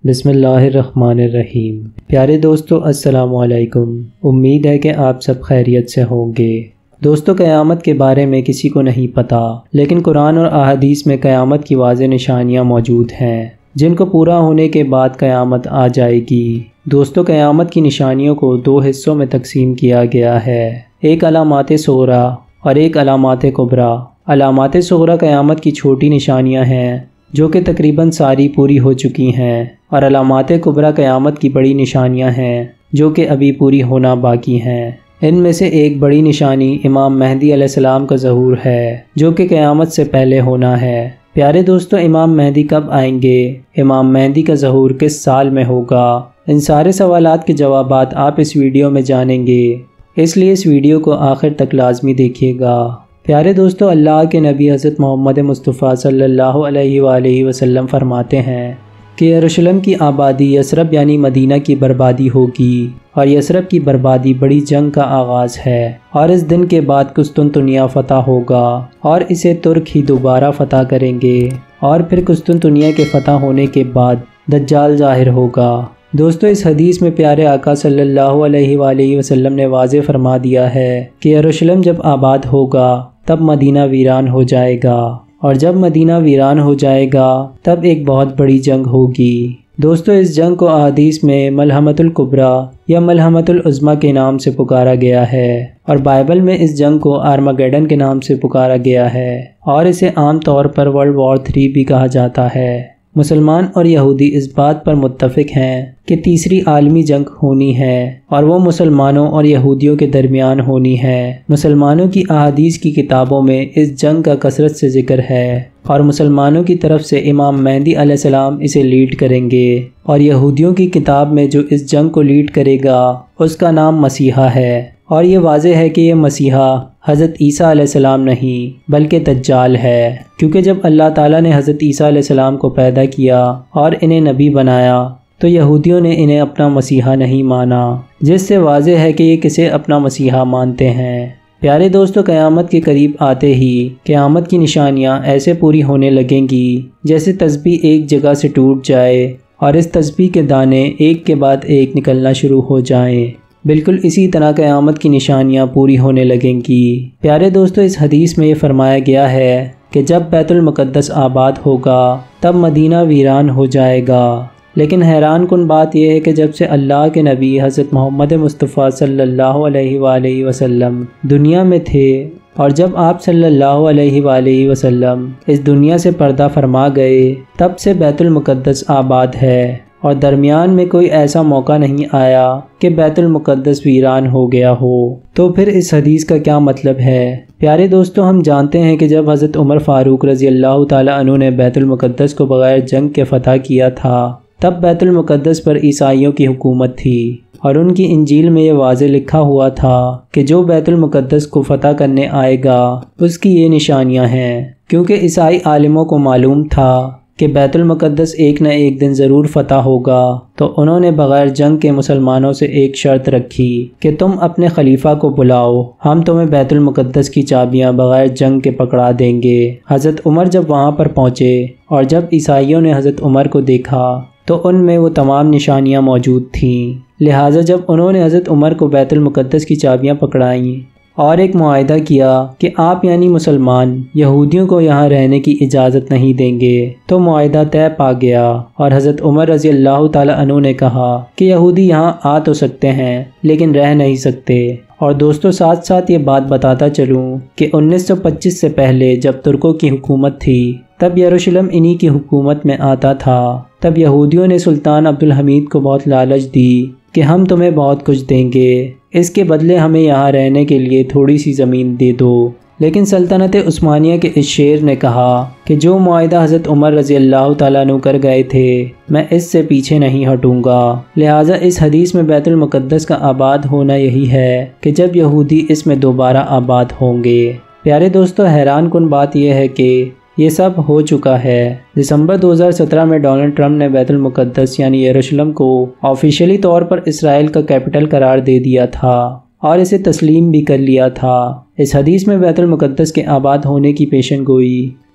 بسم اللہ الرحمن الرحیم۔ پیارے دوستو السلام علیکم۔ امید ہے کہ آپ سب خیریت سے ہوں گے۔ دوستو قیامت کے بارے میں کسی کو نہیں پتہ، لیکن قرآن اور احادیث میں قیامت کی واضح نشانیاں موجود ہیں جن کو پورا ہونے کے بعد قیامت آ جائے گی۔ دوستو قیامت کی نشانیوں کو دو حصوں میں تقسیم کیا گیا ہے، ایک علامات صغریٰ اور ایک علامات کبریٰ۔ علامات صغریٰ قیامت کی چھوٹی نشانیاں ہیں جو کہ تقریباً ساری پوری ہو چکی ہیں، اور علامات کبریٰ قیامت کی بڑی نشانیاں ہیں جو کہ ابھی پوری ہونا باقی ہیں۔ ان میں سے ایک بڑی نشانی امام مہدی علیہ السلام کا ظہور ہے جو کہ قیامت سے پہلے ہونا ہے۔ پیارے دوستو، امام مہدی کب آئیں گے؟ امام مہدی کا ظہور کس سال میں ہوگا؟ ان سارے سوالات کے جوابات آپ اس ویڈیو میں جانیں گے، اس لیے اس ویڈیو کو آخر تک لازمی دیکھیے گا۔ پیارے دوستو، اللہ کے نبی حضرت محمد مصطفیٰ صلی اللہ علیہ وآلہ وسلم فرماتے ہیں کہ یروشلم کی آبادی یثرب یعنی مدینہ کی بربادی ہوگی، اور یثرب کی بربادی بڑی جنگ کا آغاز ہے، اور اس دن کے بعد قسطنطنیہ فتح ہوگا اور اسے ترک ہی دوبارہ فتح کریں گے، اور پھر قسطنطنیہ کے فتح ہونے کے بعد دجال ظاہر ہوگا۔ دوستو، اس حدیث میں پیارے آقا صلی اللہ علیہ وآلہ وسلم نے واضح فرما دیا ہے کہ یروشلم جب آباد ہوگا تب مدینہ ویران ہو جائے گا، اور جب مدینہ ویران ہو جائے گا تب ایک بہت بڑی جنگ ہوگی۔ دوستو، اس جنگ کو احادیث میں ملحمۃ الکبریٰ یا ملحمۃ العظمیٰ کے نام سے پکارا گیا ہے، اور بائبل میں اس جنگ کو آرمگیڈن کے نام سے پکارا گیا ہے، اور اسے عام طور پر ورلڈ وار 3 بھی کہا جاتا ہے۔ مسلمان اور یہودی اس بات پر متفق ہیں کہ تیسری عالمی جنگ ہونی ہے، اور وہ مسلمانوں اور یہودیوں کے درمیان ہونی ہے۔ مسلمانوں کی احادیث کی کتابوں میں اس جنگ کا کثرت سے ذکر ہے، اور مسلمانوں کی طرف سے امام مہدی علیہ السلام اسے لیڈ کریں گے، اور یہودیوں کی کتاب میں جو اس جنگ کو لیڈ کرے گا اس کا نام مسیحا ہے، اور یہ واضح ہے کہ یہ مسیحا حضرت عیسیٰ علیہ السلام نہیں بلکہ دجال ہے، کیونکہ جب اللہ تعالیٰ نے حضرت عیسیٰ علیہ السلام کو پیدا کیا اور انہیں نبی بنایا تو یہودیوں نے انہیں اپنا مسیحا نہیں مانا، جس سے واضح ہے کہ یہ کسے اپنا مسیحا مانتے ہیں۔ پیارے دوستو، قیامت کے قریب آتے ہی قیامت کی نشانیاں ایسے پوری ہونے لگیں گی جیسے تسبیح ایک جگہ سے ٹوٹ جائے اور اس تسبیح کے دانے ایک کے بعد ایک نکلنا شروع ہو جائیں۔ بالکل اسی طرح قیامت کی نشانیاں پوری ہونے لگیں گی۔ پیارے دوستو، اس حدیث میں یہ فرمایا گیا ہے کہ جب بیت المقدس آباد ہوگا تب مدینہ ویران ہو جائے گا، لیکن حیران کن بات یہ ہے کہ جب سے اللہ کے نبی حضرت محمد مصطفیٰ صلی اللہ علیہ وآلہ وسلم دنیا میں تھے، اور جب آپ صلی اللہ علیہ وآلہ وسلم اس دنیا سے پردہ فرما گئے تب سے بیت المقدس آباد ہے، اور درمیان میں کوئی ایسا موقع نہیں آیا کہ بیت المقدس ویران ہو گیا ہو۔ تو پھر اس حدیث کا کیا مطلب ہے؟ پیارے دوستو، ہم جانتے ہیں کہ جب حضرت عمر فاروق رضی اللہ تعالیٰ عنہ نے بیت المقدس کو بغیر جنگ کے فتح کیا تھا تب بیت المقدس پر عیسائیوں کی حکومت تھی، اور ان کی انجیل میں یہ واضح لکھا ہوا تھا کہ جو بیت المقدس کو فتح کرنے آئے گا اس کی یہ نشانیاں ہیں، کیونکہ عیسائی عالموں کو معلوم تھا کہ بیت المقدس ایک نہ ایک دن ضرور فتح ہوگا، تو انہوں نے بغیر جنگ کے مسلمانوں سے ایک شرط رکھی کہ تم اپنے خلیفہ کو بلاؤ، ہم تمہیں بیت المقدس کی چابیاں بغیر جنگ کے پکڑا دیں گے۔ حضرت عمر جب وہاں پر پہنچے اور جب عیسائیوں نے حضرت عمر کو دیکھا تو ان میں وہ تمام نشانیاں موجود تھیں، لہٰذا جب انہوں نے حضرت عمر کو بیت المقدس کی چابیاں پکڑائیں اور ایک معاہدہ کیا کہ آپ یعنی مسلمان یہودیوں کو یہاں رہنے کی اجازت نہیں دیں گے، تو معاہدہ طے پا گیا، اور حضرت عمر رضی اللہ تعالیٰ عنہ نے کہا کہ یہودی یہاں آ تو سکتے ہیں لیکن رہ نہیں سکتے۔ اور دوستو، ساتھ ساتھ یہ بات بتاتا چلوں کہ 1925 سے پہلے جب ترکوں کی حکومت تھی تب یروشلم انہی کی حکومت میں آتا تھا۔ تب یہودیوں نے سلطان عبدالحمید کو بہت لالچ دی کہ ہم تمہیں بہت کچھ دیں گے، اس کے بدلے ہمیں یہاں رہنے کے لیے تھوڑی سی زمین دے دو، لیکن سلطنت عثمانیہ کے اس شیر نے کہا کہ جو معاہدہ حضرت عمر رضی اللہ تعالیٰ عنہ کر گئے تھے میں اس سے پیچھے نہیں ہٹوں گا، لہٰذا اس حدیث میں بیت المقدس کا آباد ہونا یہی ہے کہ جب یہودی اس میں دوبارہ آباد ہوں گے۔ پیارے دوستو، حیران کن بات یہ ہے کہ یہ سب ہو چکا ہے۔ دسمبر 2017 میں ڈونلڈ ٹرمپ نے بیت المقدس یعنی یروشلم کو آفیشیلی طور پر اسرائیل کا کیپٹل قرار دے دیا تھا، اور اسے تسلیم بھی کر لیا تھا۔ اس حدیث میں بیت المقدس کے آباد ہونے کی پیشن گوئی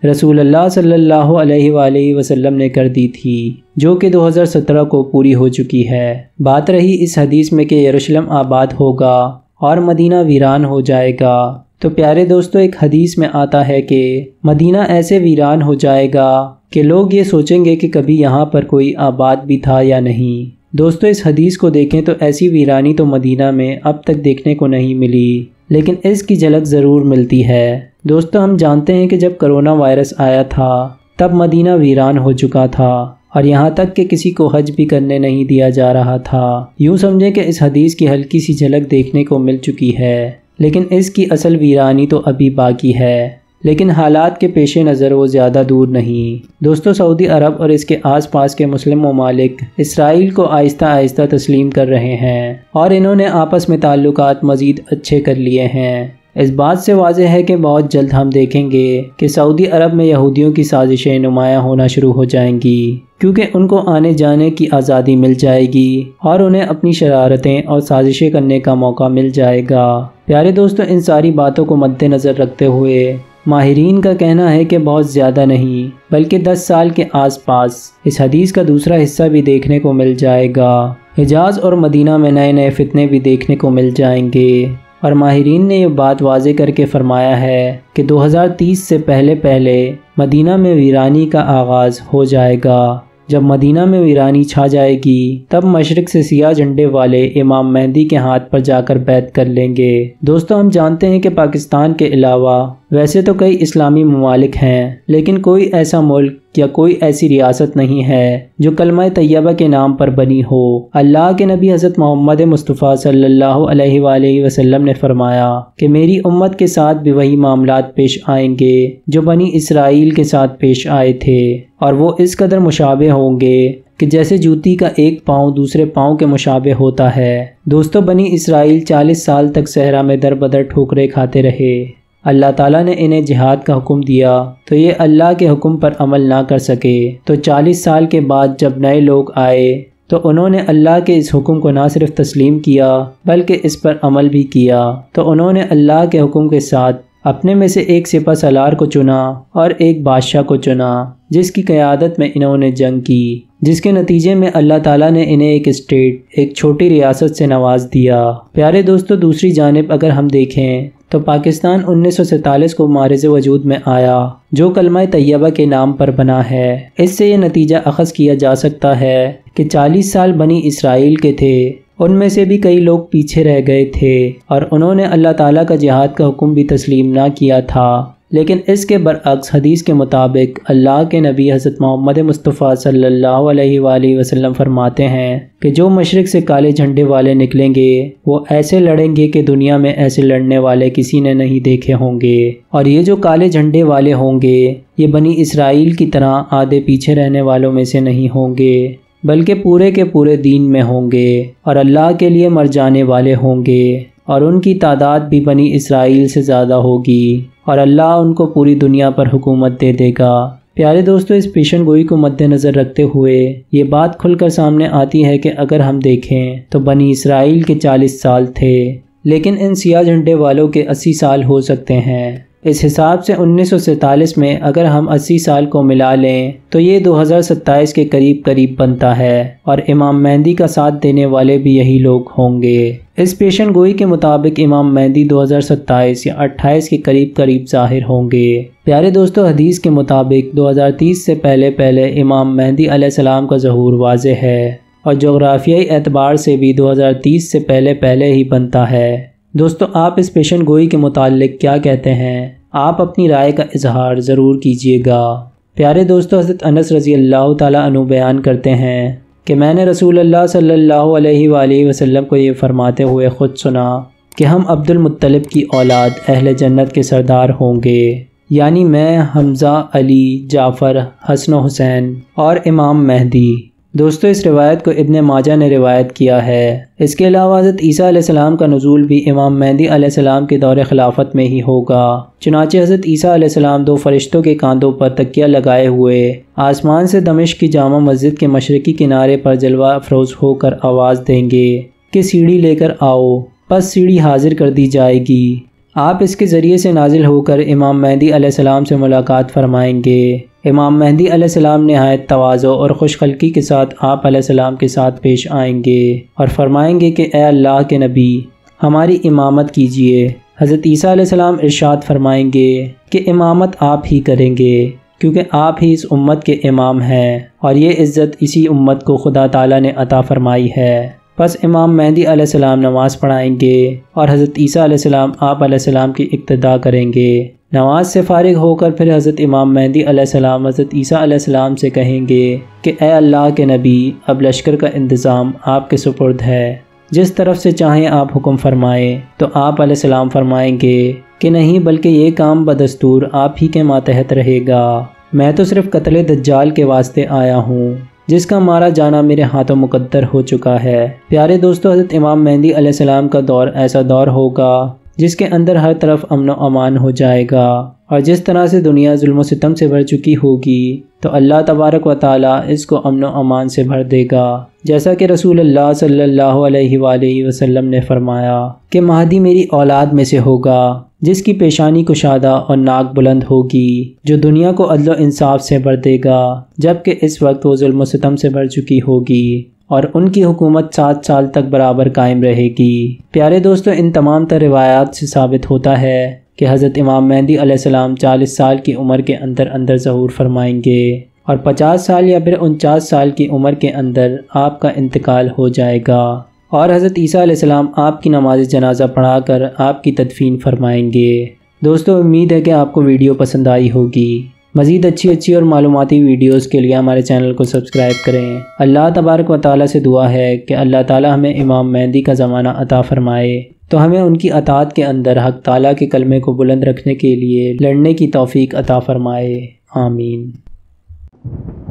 رسول اللہ صلی اللہ علیہ وآلہ وسلم نے کر دی تھی، جو کہ 2017 کو پوری ہو چکی ہے۔ بات رہی اس حدیث میں کہ یروشلم آباد ہوگا اور مدینہ ویران ہو جائے گا، تو پیارے دوستو ایک حدیث میں آتا ہے کہ مدینہ ایسے ویران ہو جائے گا کہ لوگ یہ سوچیں گے کہ کبھی یہاں پر کوئی آباد بھی تھا یا نہیں۔ دوستو اس حدیث کو دیکھیں تو ایسی ویرانی تو مدینہ میں اب تک دیکھنے کو نہیں ملی، لیکن اس کی جھلک ضرور ملتی ہے۔ دوستو ہم جانتے ہیں کہ جب کرونا وائرس آیا تھا تب مدینہ ویران ہو چکا تھا اور یہاں تک کہ کسی کو حج بھی کرنے نہیں دیا جا رہا تھا۔ یوں سمجھیں کہ اس حدیث کی ہلکی سی جھلک دیکھنے کو مل چکی ہے، لیکن اس کی اصل ویرانی تو ابھی باقی ہے، لیکن حالات کے پیش نظر وہ زیادہ دور نہیں۔ دوستو سعودی عرب اور اس کے آس پاس کے مسلم ممالک اسرائیل کو آہستہ آہستہ تسلیم کر رہے ہیں اور انہوں نے آپس میں تعلقات مزید اچھے کر لیے ہیں۔ اس بات سے واضح ہے کہ بہت جلد ہم دیکھیں گے کہ سعودی عرب میں یہودیوں کی سازشیں نمایاں ہونا شروع ہو جائیں گی، کیونکہ ان کو آنے جانے کی آزادی مل جائے گی اور انہیں اپنی شرارتیں اور سازشیں کرنے کا موقع مل جائے گا۔ پیارے دوستو ان ساری باتوں کو مد نظر رکھتے ہوئے ماہرین کا کہنا ہے کہ بہت زیادہ نہیں بلکہ 10 سال کے آس پاس اس حدیث کا دوسرا حصہ بھی دیکھنے کو مل جائے گا۔ حجاز اور مدینہ میں نئے نئے فتنے بھی دیکھنے کو مل جائیں گے، اور ماہرین نے یہ بات واضح کر کے فرمایا ہے کہ 2030 سے پہلے مدینہ میں ویرانی کا آغاز ہو جائے گا۔ جب مدینہ میں ویرانی چھا جائے گی تب مشرق سے سیاہ جھنڈے والے امام مہدی کے ہاتھ پر جا کر بیعت کر لیں گے۔ دوستو ہم جانتے ہیں کہ پاکستان کے علاوہ ویسے تو کئی اسلامی ممالک ہیں، لیکن کوئی ایسا ملک یا کوئی ایسی ریاست نہیں ہے جو کلمہ طیبہ کے نام پر بنی ہو۔ اللہ کے نبی حضرت محمد مصطفیٰ صلی اللہ علیہ وآلہ وسلم نے فرمایا کہ میری امت کے ساتھ بھی وہی معاملات پیش آئیں گے جو بنی اسرائیل کے ساتھ پیش آئے تھے، اور وہ اس قدر مشابہ ہوں گے کہ جیسے جوتی کا ایک پاؤں دوسرے پاؤں کے مشابہ ہوتا ہے۔ دوستو بنی اسرائیل 40 سال تک صحرا میں در بدر ٹھوکریں کھاتے رہے۔ اللہ تعالیٰ نے انہیں جہاد کا حکم دیا تو یہ اللہ کے حکم پر عمل نہ کر سکے، تو 40 سال کے بعد جب نئے لوگ آئے تو انہوں نے اللہ کے اس حکم کو نہ صرف تسلیم کیا بلکہ اس پر عمل بھی کیا۔ تو انہوں نے اللہ کے حکم کے ساتھ اپنے میں سے ایک سپہ سالار کو چنا اور ایک بادشاہ کو چنا، جس کی قیادت میں انہوں نے جنگ کی، جس کے نتیجے میں اللہ تعالیٰ نے انہیں ایک اسٹیٹ، ایک چھوٹی ریاست سے نواز دیا۔ پیارے دوستو دوسری جانب اگر ہم دیکھیں تو پاکستان 1947 کو معرض وجود میں آیا، جو کلمہ طیبہ کے نام پر بنا ہے۔ اس سے یہ نتیجہ اخذ کیا جا سکتا ہے کہ 40 سال بنی اسرائیل کے تھے، ان میں سے بھی کئی لوگ پیچھے رہ گئے تھے اور انہوں نے اللہ تعالیٰ کا جہاد کا حکم بھی تسلیم نہ کیا تھا۔ لیکن اس کے برعکس حدیث کے مطابق اللہ کے نبی حضرت محمد مصطفیٰ صلی اللہ علیہ وآلہ وسلم فرماتے ہیں کہ جو مشرق سے کالے جھنڈے والے نکلیں گے وہ ایسے لڑیں گے کہ دنیا میں ایسے لڑنے والے کسی نے نہیں دیکھے ہوں گے، اور یہ جو کالے جھنڈے والے ہوں گے یہ بنی اسرائیل کی طرح آدھے پیچھے رہنے والوں میں سے نہیں ہوں گے، بلکہ پورے کے پورے دین میں ہوں گے اور اللہ کے لیے مر جانے والے ہوں گے، اور ان کی تعداد بھی بنی اسرائیل سے زیادہ ہوگی، اور اللہ ان کو پوری دنیا پر حکومت دے دے گا۔ پیارے دوستو اس پیشن گوئی کو مد نظر رکھتے ہوئے یہ بات کھل کر سامنے آتی ہے کہ اگر ہم دیکھیں تو بنی اسرائیل کے 40 سال تھے، لیکن ان سیاہ جھنڈے والوں کے 80 سال ہو سکتے ہیں۔ اس حساب سے 1947 میں اگر ہم 80 سال کو ملا لیں تو یہ 2027 کے قریب بنتا ہے، اور امام مہدی کا ساتھ دینے والے بھی یہی لوگ ہوں گے۔ اس پیشن گوئی کے مطابق امام مہدی 2027 یا 28 کے قریب ظاہر ہوں گے۔ پیارے دوستو حدیث کے مطابق 2030 سے پہلے امام مہدی علیہ السلام کا ظہور واضح ہے، اور جغرافیائی اعتبار سے بھی 2030 سے پہلے ہی بنتا ہے۔ دوستو آپ اس پیشن گوئی کے متعلق کیا کہتے ہیں؟ آپ اپنی رائے کا اظہار ضرور کیجیے گا۔ پیارے دوستو حضرت انس رضی اللہ تعالیٰ عنہ بیان کرتے ہیں کہ میں نے رسول اللہ صلی اللہ علیہ وآلہ وسلم کو یہ فرماتے ہوئے خود سنا کہ ہم عبد المطلب کی اولاد اہل جنت کے سردار ہوں گے، یعنی میں، حمزہ، علی، جعفر، حسن و حسین اور امام مہدی۔ دوستو اس روایت کو ابن ماجہ نے روایت کیا ہے۔ اس کے علاوہ حضرت عیسیٰ علیہ السلام کا نزول بھی امام مہدی علیہ السلام کے دور خلافت میں ہی ہوگا۔ چنانچہ حضرت عیسیٰ علیہ السلام 2 فرشتوں کے کاندھوں پر تکیہ لگائے ہوئے آسمان سے دمشق کی جامع مسجد کے مشرقی کنارے پر جلوہ افروز ہو کر آواز دیں گے کہ سیڑھی لے کر آؤ، پس سیڑھی حاضر کر دی جائے گی، آپ اس کے ذریعے سے نازل ہو کر امام مہدی علیہ السلام سے ملاقات فرمائیں گے۔ امام مہدی علیہ السلام نہایت تواضع اور خوش خلقی کے ساتھ آپ علیہ السلام کے ساتھ پیش آئیں گے اور فرمائیں گے کہ اے اللہ کے نبی، ہماری امامت کیجیے۔ حضرت عیسیٰ علیہ السلام ارشاد فرمائیں گے کہ امامت آپ ہی کریں گے، کیونکہ آپ ہی اس امت کے امام ہیں اور یہ عزت اسی امت کو خدا تعالیٰ نے عطا فرمائی ہے۔ پس امام مہدی علیہ السلام نماز پڑھائیں گے اور حضرت عیسیٰ علیہ السلام آپ علیہ السلام کی اقتداء کریں گے۔ نماز سے فارغ ہو کر پھر حضرت امام مہدی علیہ السلام حضرت عیسیٰ علیہ السلام سے کہیں گے کہ اے اللہ کے نبی، اب لشکر کا انتظام آپ کے سپرد ہے، جس طرف سے چاہیں آپ حکم فرمائیں۔ تو آپ علیہ السلام فرمائیں گے کہ نہیں، بلکہ یہ کام بدستور آپ ہی کے ماتحت رہے گا، میں تو صرف قتل دجال کے واسطے آیا ہوں، جس کا مارا جانا میرے ہاتھوں مقدر ہو چکا ہے۔ پیارے دوستو، حضرت امام مہدی علیہ السلام کا دور ایسا دور ہوگا جس کے اندر ہر طرف امن و امان ہو جائے گا، اور جس طرح سے دنیا ظلم و ستم سے بھر چکی ہوگی تو اللہ تبارک و تعالی اس کو امن و امان سے بھر دے گا، جیسا کہ رسول اللہ صلی اللہ علیہ وآلہ وسلم نے فرمایا کہ مہدی میری اولاد میں سے ہوگا جس کی پیشانی کشادہ اور ناک بلند ہوگی، جو دنیا کو عدل و انصاف سے بھر دے گا، جبکہ اس وقت وہ ظلم و ستم سے بھر چکی ہوگی اور ان کی حکومت 7 سال تک برابر قائم رہے گی۔ پیارے دوستو، ان تمام تر روایات سے ثابت ہوتا ہے کہ حضرت امام مہدی علیہ السلام 40 سال کی عمر کے اندر ظہور فرمائیں گے اور 50 سال یا پھر 49 سال کی عمر کے اندر آپ کا انتقال ہو جائے گا، اور حضرت عیسیٰ علیہ السلام آپ کی نماز جنازہ پڑھا کر آپ کی تدفین فرمائیں گے۔ دوستو، امید ہے کہ آپ کو ویڈیو پسند آئی ہوگی۔ مزید اچھی اور معلوماتی ویڈیوز کے لیے ہمارے چینل کو سبسکرائب کریں۔ اللہ تبارک و تعالیٰ سے دعا ہے کہ اللہ تعالیٰ ہمیں امام مہدی کا زمانہ عطا فرمائے تو ہمیں ان کی اطاعت کے اندر حق تعالیٰ کے کلمے کو بلند رکھنے کے لیے لڑنے کی توفیق عطا فرمائے۔ آمین۔